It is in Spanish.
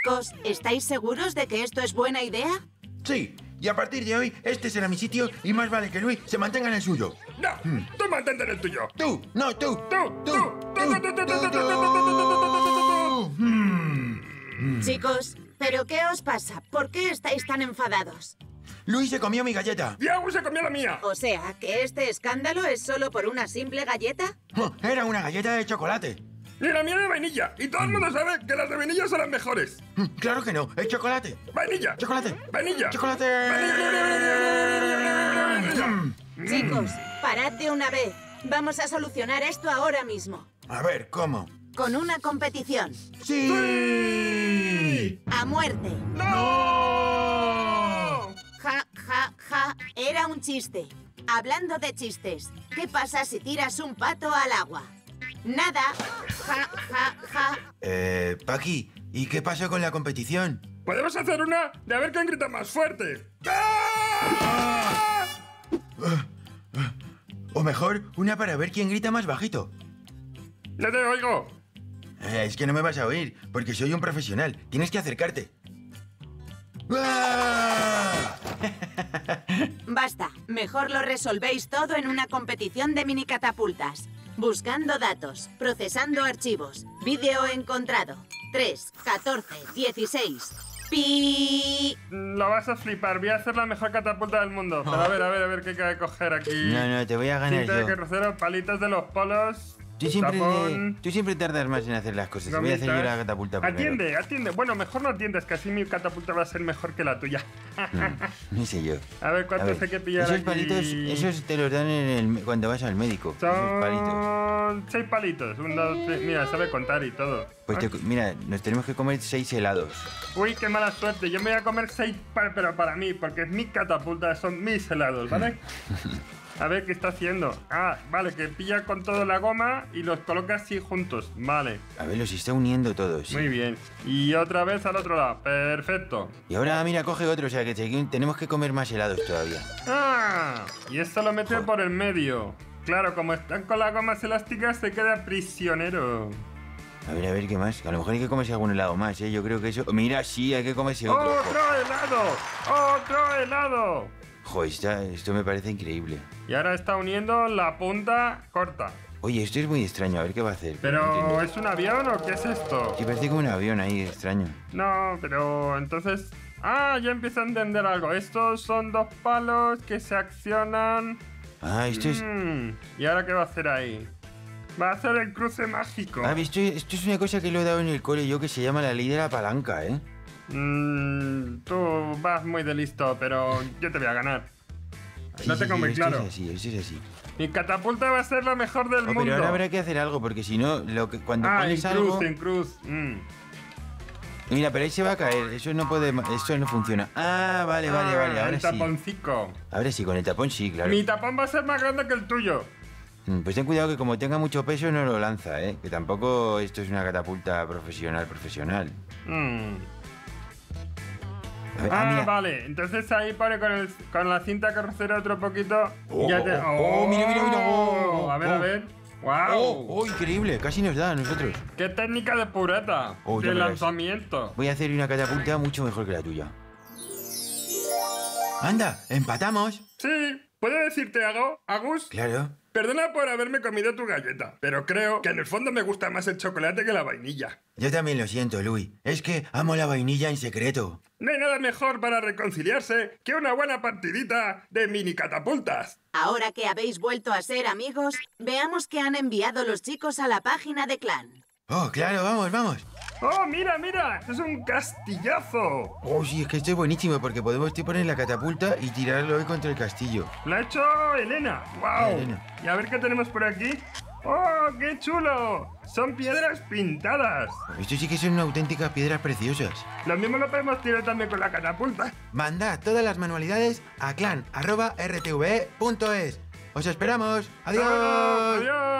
Chicos, ¿estáis seguros de que esto es buena idea? Sí, y a partir de hoy, este será mi sitio y más vale que Luis se mantenga en el suyo. No, tú mantente en el tuyo. Tú, no tú. Chicos, ¿pero qué os pasa? ¿Por qué estáis tan enfadados? Luis se comió mi galleta. Y Agus se comió la mía. O sea, ¿que este escándalo es solo por una simple galleta? Era una galleta de chocolate. Y la mía de vainilla. Y todo el mundo sabe que las de vainilla son las mejores. Claro que no, es chocolate. Vainilla. Chocolate. Vainilla. Chocolate. Chicos, parad de una vez. Vamos a solucionar esto ahora mismo. A ver, ¿cómo? Con una competición. ¡Sí! ¡A muerte! ¡No! Ja, ja, ja. Era un chiste. Hablando de chistes, ¿qué pasa si tiras un pato al agua? Nada. Ja, ja, ja. Paqui, ¿y qué pasó con la competición? Podemos hacer una de a ver quién grita más fuerte. ¡Ah! O mejor, una para ver quién grita más bajito. No te oigo. Es que no me vas a oír, porque soy un profesional. Tienes que acercarte. ¡Ah! Basta. Mejor lo resolvéis todo en una competición de mini catapultas. Buscando datos, procesando archivos, vídeo encontrado. 3, 14, 16. ¡Pi! Lo vas a flipar. Voy a hacer la mejor catapulta del mundo. Pero a ver qué hay que coger aquí. No, te voy a ganar Cinta de yo. carrocero, palitos de los polos. Tú siempre tardas más en hacer las cosas. Voy a hacer yo la catapulta primero. Atiende. Bueno, mejor no atiendes, que así mi catapulta va a ser mejor que la tuya. No sé yo. A ver, ¿cuántos hay que pillar esos aquí? palitos, esos te los dan cuando vas al médico. Esos palitos. Son 6 palitos. 1, 2, 3. Mira, sabe contar y todo. Pues mira, nos tenemos que comer 6 helados. Uy, qué mala suerte. Yo me voy a comer 6, pero para mí, porque es mi catapulta, son mis helados, ¿vale? A ver qué está haciendo. Ah, vale, que pilla con todo la goma y los coloca así juntos. Vale. A ver, los está uniendo todos. Muy bien. Y otra vez al otro lado. Perfecto. Y ahora, mira, coge otro. O sea, que tenemos que comer más helados todavía. Ah, y esto lo mete por el medio. Claro, como están con las gomas elásticas, se queda prisionero. A ver, ¿qué más? A lo mejor hay que comerse algún helado más, ¿eh? Yo creo que eso... Mira, sí, hay que comerse otro. ¡Otro helado! ¡Otro helado! Joder, esto me parece increíble. Y ahora está uniendo la punta corta. Oye, esto es muy extraño, a ver qué va a hacer. ¿Pero es un avión o qué es esto? Sí, parece como un avión ahí, extraño. No, pero entonces... Ah, ya empiezo a entender algo. Estos son 2 palos que se accionan... Ah, esto es... ¿Y ahora qué va a hacer ahí? Va a hacer el cruce mágico. Ah, esto es una cosa que lo he dado en el cole yo que se llama la ley de la palanca, ¿eh? Tú vas muy de listo, pero yo te voy a ganar. Sí, no tengo muy claro. Esto es así. Mi catapulta va a ser la mejor del mundo. Pero ahora habrá que hacer algo, porque si no, cuando pones algo... en cruz. Mira, pero ahí se va a caer. Eso no funciona. Ah, vale. Ahora el sí. taponcico. Ahora sí, con el tapón sí, claro. Mi tapón va a ser más grande que el tuyo. Pues ten cuidado que como tenga mucho peso no lo lanza, ¿eh? Que tampoco esto es una catapulta profesional. A ver, mira. Vale. Entonces ahí pone con la cinta carrocera otro poquito. Mira. A ver. ¡Wow! Increíble. Casi nos da a nosotros. ¡Qué técnica de pureta! Ya De verás. lanzamiento. Voy a hacer una catapulta mucho mejor que la tuya. ¡Anda! ¡Empatamos! Sí. ¿Puedo decirte algo, Agus? Claro. Perdona por haberme comido tu galleta, pero creo que en el fondo me gusta más el chocolate que la vainilla. Yo también lo siento, Luis. Es que amo la vainilla en secreto. No hay nada mejor para reconciliarse que una buena partidita de mini catapultas. Ahora que habéis vuelto a ser amigos, veamos qué han enviado los chicos a la página de Clan. Oh, claro, vamos. ¡Oh, mira! ¡Es un castillazo! Oh, sí, es que esto es buenísimo porque podemos poner la catapulta y tirarlo hoy contra el castillo. ¡Lo ha hecho Elena! ¡Wow! Elena. Y a ver qué tenemos por aquí. ¡Oh, qué chulo! Son piedras pintadas. Esto sí que son auténticas piedras preciosas. Lo mismo lo podemos tirar también con la catapulta. Mandad todas las manualidades a clan@rtve.es. ¡Os esperamos! ¡Adiós! ¡Adiós!